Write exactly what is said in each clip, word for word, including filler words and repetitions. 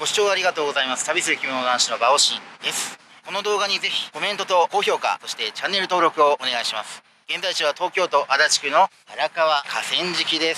ご視聴ありがとうございます。旅する着物男子のバオシンです。この動画にぜひコメントと高評価、そしてチャンネル登録をお願いします。現在地は東京都足立区の荒川河川敷です。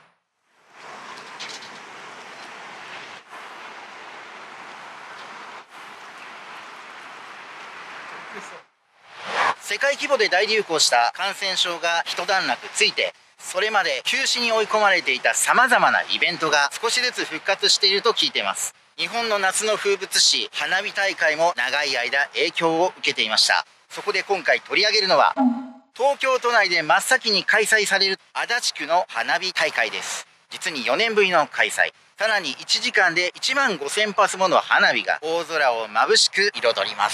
世界規模で大流行した感染症が一段落ついて、それまで休止に追い込まれていた様々なイベントが少しずつ復活していると聞いています。日本の夏の風物詩、花火大会も長い間影響を受けていました。そこで今回取り上げるのは、東京都内で真っ先に開催される足立区の花火大会です。実によねんぶりの開催。さらにいちじかんでいちまんごせんぱつもの花火が大空を眩しく彩ります。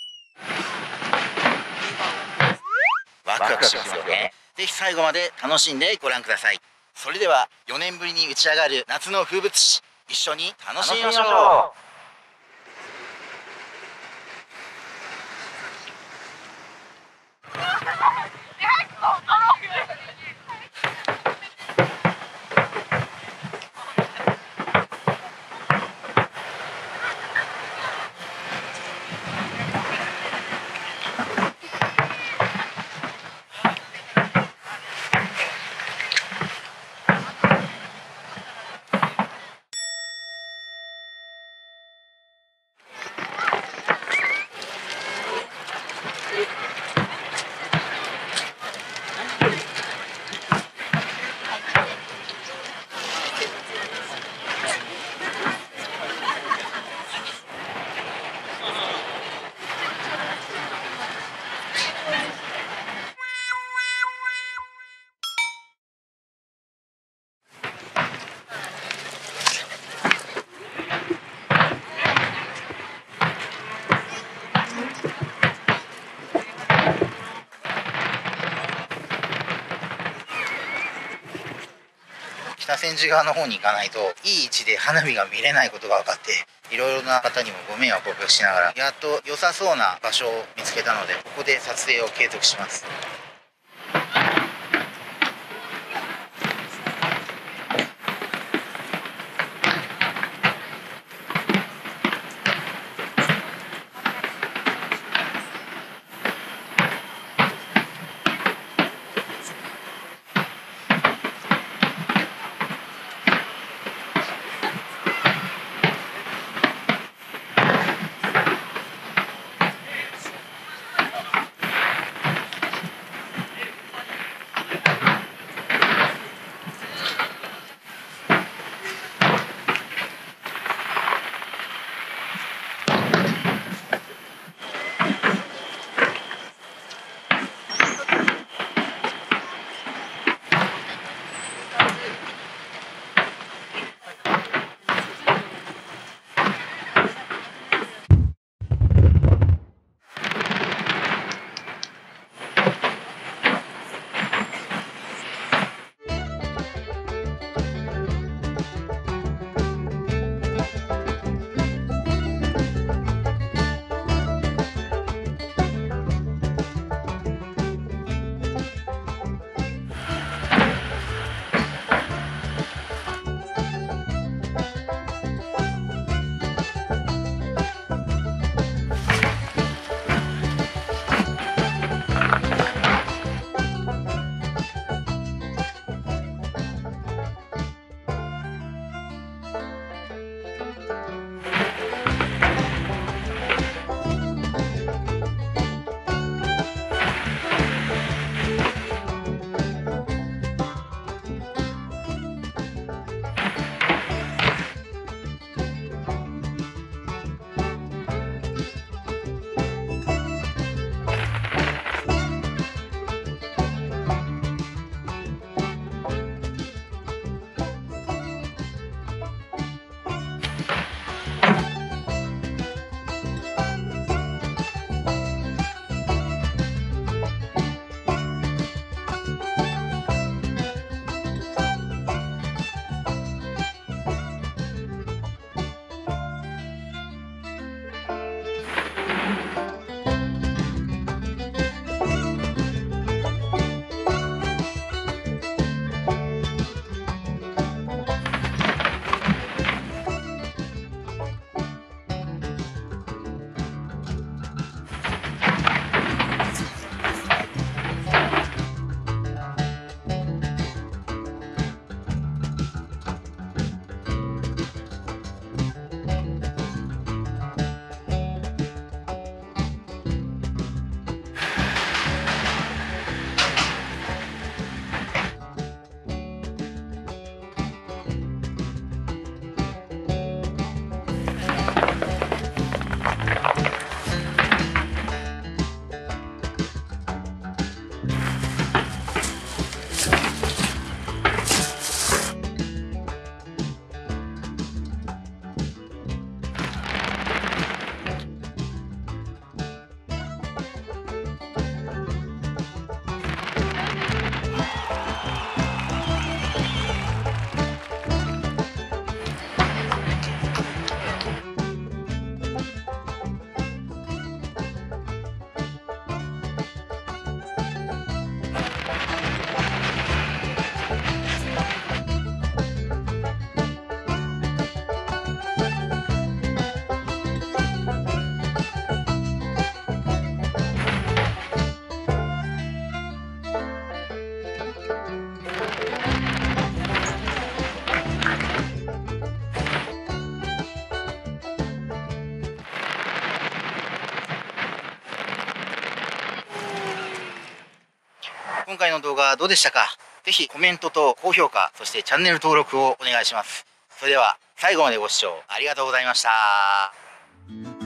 ワクワクしますよね。ぜひ最後まで楽しんでご覧ください。それではよねんぶりに打ち上がる夏の風物詩、一緒に楽しみましょう。北千住側の方に行かないといい位置で花火が見れないことが分かって、いろいろな方にもご迷惑をおかけしながら、やっと良さそうな場所を見つけたので、ここで撮影を継続します。 回の動画どうでしたか？ぜひコメントと高評価、そしてチャンネル登録をお願いします。それでは最後までご視聴ありがとうございました。